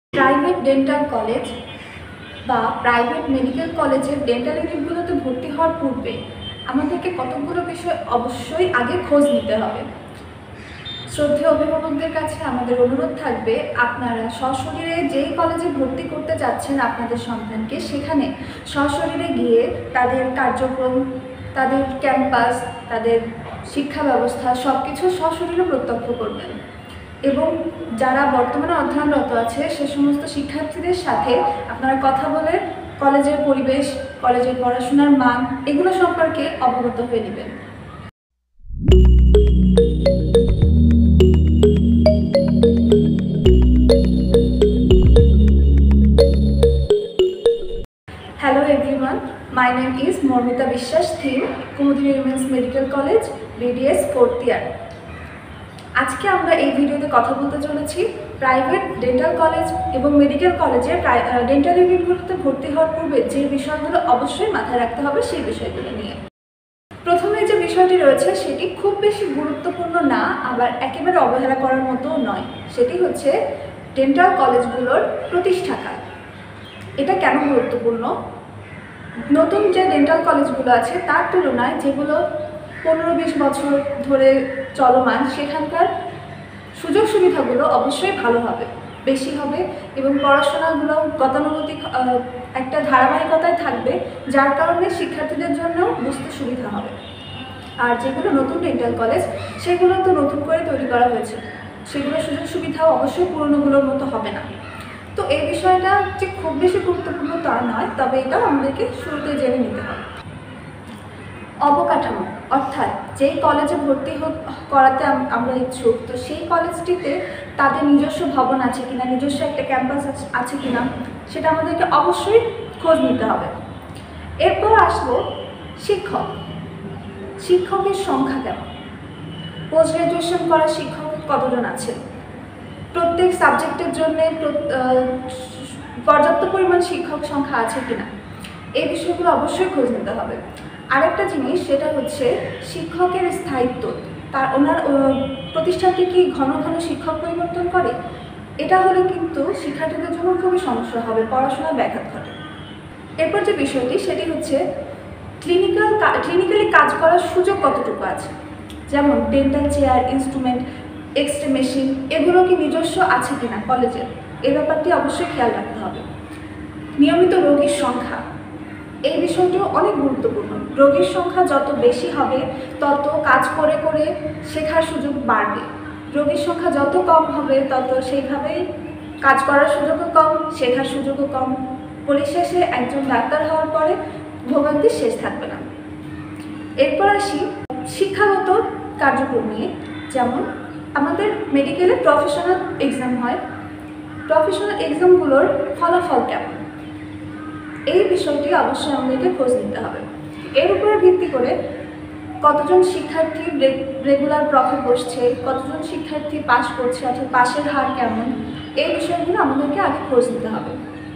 Private dental college বা private medical কলেজের dental ইউনিটগুলোতে ভর্তি হওয়ার পূর্বে আমাদেরকে কতগুলো বিষয় অবশ্যই আগে খোঁজ নিতে হবে। শ্রদ্ধেয় অভিভাবকদের কাছে আমাদের অনুরোধ থাকবে, আপনারা সশরীরে যেই কলেজে ভর্তি করতে যাচ্ছেন আপনাদের সন্তানকে, সেখানে সশরীরে গিয়ে তাদের কার্যক্রম, তাদের ক্যাম্পাস, তাদের শিক্ষা ব্যবস্থা সব কিছু সশরীরে প্রত্যক্ষ করবেন এবং যারা বর্তমানে অধ্যয়নরত আছে সে সমস্ত শিক্ষার্থীদের সাথে আপনারা কথা বলে কলেজের পরিবেশ, কলেজের পড়াশোনার মান এগুলো সম্পর্কে অবগত হয়ে নেবেন। Hello everyone, my name is Mormita Bishwas, theme Kumudini Women's Medical College, BDS 4th year. আজকে আমরা এই ভিডিওতে কথা বলতে চলেছি প্রাইভেট ডেন্টাল কলেজ এবং মেডিকেল কলেজে ডেন্টাল ইউনিটগুলোতে ভর্তি হওয়ার পূর্বে যে বিষয়গুলো অবশ্যই মাথায় রাখতে হবে সেই বিষয়গুলো নিয়ে। প্রথমে যে বিষয়টি রয়েছে সেটি খুব বেশি গুরুত্বপূর্ণ না, আবার একেবারে অবহেলা করার মতো নয়। সেটি হচ্ছে ডেন্টাল কলেজগুলোর প্রতিষ্ঠাকাল। এটা কেন গুরুত্বপূর্ণ? নতুন যে ডেন্টাল কলেজগুলো আছে তার তুলনায় যেগুলো 15-20 বছর ধরে চলমান, সেখানকার সুযোগ সুবিধাগুলো অবশ্যই ভালো হবে, বেশি হবে এবং পড়াশোনাগুলো গতানুগতিক একটা ধারাবাহিকতায় থাকবে, যার কারণে শিক্ষার্থীদের জন্য বুঝতে সুবিধা হবে। আর যেগুলো নতুন ডেন্টাল কলেজ সেগুলো তো নতুন করে তৈরি করা হয়েছে, সেগুলোর সুযোগ সুবিধাও অবশ্যই পুরনোগুলোর মতো হবে না। তো এই বিষয়টা যে খুব বেশি গুরুত্বপূর্ণ তা নয়, তবে এটাও আমাদেরকে শুরুতে জেনে নিতে হবে। অবকাঠামো, অর্থাৎ যেই কলেজে ভর্তি করাতে আমরা ইচ্ছুক, তো সেই কলেজটিতে তাদের নিজস্ব ভবন আছে কিনা, নিজস্ব একটা ক্যাম্পাস আছে কিনা, সেটা আমাদেরকে অবশ্যই খোঁজ নিতে হবে। এরপর আসবো শিক্ষকের সংখ্যা কেমন, পোস্ট গ্রাজুয়েশন করা শিক্ষক কতজন আছে, প্রত্যেক সাবজেক্টের জন্য পর্যাপ্ত পরিমাণ শিক্ষক সংখ্যা আছে কিনা, এই বিষয়গুলো অবশ্যই খোঁজ নিতে হবে। আরেকটা জিনিস, সেটা হচ্ছে শিক্ষকের স্থায়িত্ব। ওনার প্রতিষ্ঠানটি কি ঘন ঘন শিক্ষক পরিবর্তন করে? এটা হলে কিন্তু শিক্ষার্থীদের জন্য খুবই সমস্যা হবে, পড়াশোনায় ব্যাঘাত ঘটে। এরপর যে বিষয়টি সেটি হচ্ছে ক্লিনিক্যালি কাজ করার সুযোগ কতটুকু আছে, যেমন dental chair, instrument, x-ray machine এগুলো কি নিজস্ব আছে কিনা কলেজে, এই ব্যাপারটি অবশ্যই খেয়াল রাখতে হবে। নিয়মিত রোগীর সংখ্যা, এই বিষয়টিও অনেক গুরুত্বপূর্ণ। রোগীর সংখ্যা যত বেশি হবে তত কাজ করে করে শেখার সুযোগ বাড়বে, রোগীর সংখ্যা যত কম হবে তত সেইভাবেই কাজ করার সুযোগও কম, শেখার সুযোগও কম। পরিশেষে একজন ডাক্তার হওয়ার পরে ভোগান্তির শেষ থাকবে না। এরপর আসি শিক্ষাগত কার্যক্রম নিয়ে। যেমন আমাদের মেডিকেলে প্রফেশনাল এক্সাম হয়, প্রফেশনাল এক্সামগুলোর ফলাফল কেমন, এই বিষয়টি অবশ্যই আমাদেরকে খোঁজ নিতে হবে। এর উপরে ভিত্তি করে কতজন শিক্ষার্থী রেগুলার প্রফে বসছে, কতজন শিক্ষার্থী পাস করছে, অর্থাৎ পাশের হার কেমন, এই বিষয়গুলো আমাদেরকে আগে খোঁজ নিতে হবে।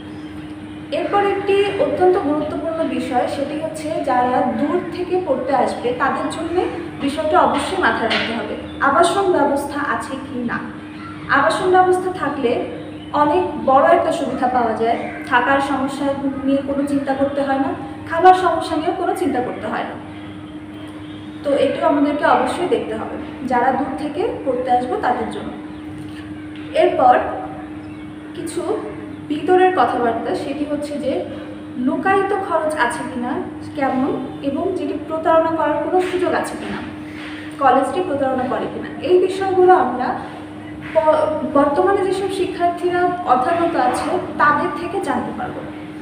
এরপর একটি অত্যন্ত গুরুত্বপূর্ণ বিষয়, সেটি হচ্ছে যারা দূর থেকে পড়তে আসবে তাদের জন্য বিষয়টা অবশ্যই মাথায় রাখতে হবে, আবাসন ব্যবস্থা আছে কি না। আবাসন ব্যবস্থা থাকলে অনেক বড় একটা সুবিধা পাওয়া যায়, থাকার সমস্যা নিয়ে কোনো চিন্তা করতে হয় না, খাবার সমস্যা নিয়েও কোনো চিন্তা করতে হয় না। তো এটিও আমাদেরকে অবশ্যই দেখতে হবে যারা দূর থেকে পড়তে আসবো তাদের জন্য। এরপর কিছু ভিতরের কথাবার্তা, সেটি হচ্ছে যে লুকায়িত খরচ আছে কিনা কেমন, এবং যেটি প্রতারণা করার কোনো সুযোগ আছে কিনা, কলেজটি প্রতারণা করে কিনা, এই বিষয়গুলো আমরা বর্তমানে যেসব শিক্ষার্থীরা অধ্যয়নরত আছে তাদের থেকে জানতে পারব।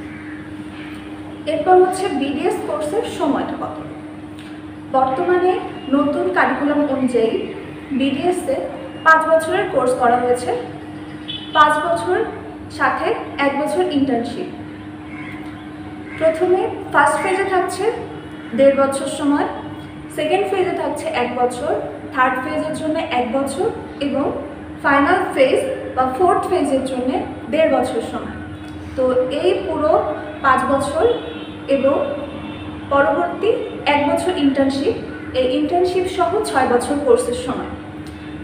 এরপর হচ্ছে বিডিএস কোর্সের সময়টা কত। বর্তমানে নতুন কারিকুলাম অনুযায়ী বিডিএসে 5 বছরের কোর্স করা হয়েছে, 5 বছর সাথে 1 বছর ইন্টার্নশিপ। প্রথমে ফার্স্ট ফেজে থাকছে 1.5 বছর সময়, সেকেন্ড ফেজে থাকছে 1 বছর, থার্ড ফেজের জন্য 1 বছর এবং ফাইনাল ফেজ বা ফোর্থ ফেজের জন্য 1.5 বছর সময়। তো এই পুরো 5 বছর এবং পরবর্তী 1 বছর ইন্টার্নশিপ, এই ইন্টার্নশিপ সহ 6 বছর কোর্সের সময়।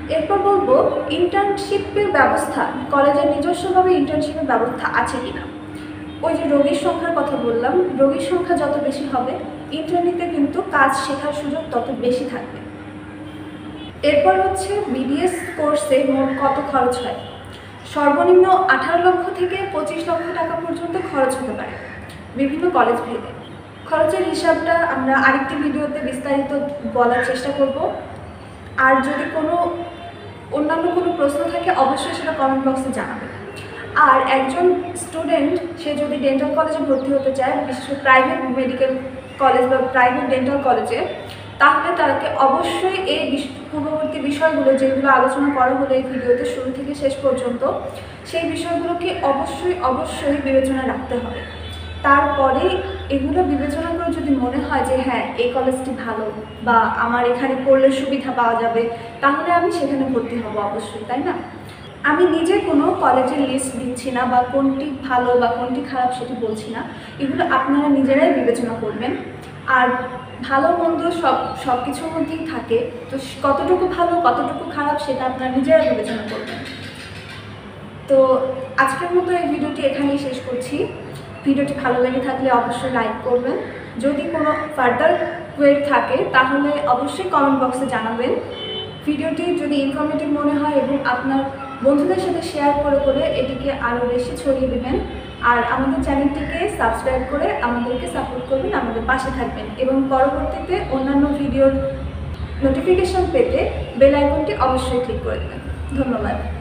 এরপর বলবো ইন্টার্নশিপের ব্যবস্থা, কলেজের নিজস্বভাবে ইন্টার্নশিপের ব্যবস্থা আছে কিনা। ওই যে রোগীর সংখ্যার কথা বললাম, রোগীর সংখ্যা যত বেশি হবে ইন্টার্নিতে কিন্তু কাজ শেখার সুযোগ তত বেশি থাকবে। এরপর হচ্ছে বিডিএস কোর্সে মোট কত খরচ হয়। সর্বনিম্ন 18 লক্ষ থেকে 25 লক্ষ টাকা পর্যন্ত খরচ হতে পারে বিভিন্ন কলেজ ভেদে। খরচের হিসাবটা আমরা আরেকটি ভিডিওতে বিস্তারিত বলার চেষ্টা করব। আর যদি অন্যান্য কোনো প্রশ্ন থাকে অবশ্যই সেটা কমেন্ট বক্সে জানাবে। আর একজন স্টুডেন্ট সে যদি ডেন্টাল কলেজে ভর্তি হতে চায়, বিশেষ করে প্রাইভেট মেডিকেল কলেজ বা প্রাইভেট ডেন্টাল কলেজে, তাহলে তাকে অবশ্যই এই পূর্ববর্তী বিষয়গুলো যেগুলো আলোচনা করা হলো এই ভিডিওতে শুরু থেকে শেষ পর্যন্ত, সেই বিষয়গুলোকে অবশ্যই বিবেচনায় রাখতে হবে। তারপরে এগুলো বিবেচনা করে যদি মনে হয় যে হ্যাঁ এই কলেজটি ভালো বা আমার এখানে পড়লে সুবিধা পাওয়া যাবে, তাহলে আমি সেখানে ভর্তি হব অবশ্যই, তাই না? আমি নিজে কোনো কলেজের লিস্ট দিচ্ছি না বা কোনটি ভালো বা কোনটি খারাপ সেটি বলছি না, এগুলো আপনারা নিজেরাই বিবেচনা করবেন। আর ভালো মন্দ সব কিছুর মধ্যেই থাকে, তো কতটুকু ভালো কতটুকু খারাপ সেটা আপনারা নিজেরা বিবেচনা করবেন। তো আজকের মতো এই ভিডিওটি এখানেই শেষ করছি। ভিডিওটি ভালো লেগে থাকলে অবশ্যই লাইক করবেন। যদি কোনো ফার্দার কোয়েরি থাকে তাহলে অবশ্যই কমেন্ট বক্সে জানাবেন। ভিডিওটি যদি ইনফরমেটিভ মনে হয় এবং আপনার বন্ধুদের সাথে শেয়ার করে এটিকে আরও বেশি ছড়িয়ে দেবেন। আর আমাদের চ্যানেলটিকে সাবস্ক্রাইব করে আমাদেরকে সাপোর্ট করবেন, আমাদের পাশে থাকবেন এবং পরবর্তীতে অন্যান্য ভিডিওর নোটিফিকেশন পেতে বেল আইকনটি অবশ্যই ক্লিক করে দেবেন। ধন্যবাদ।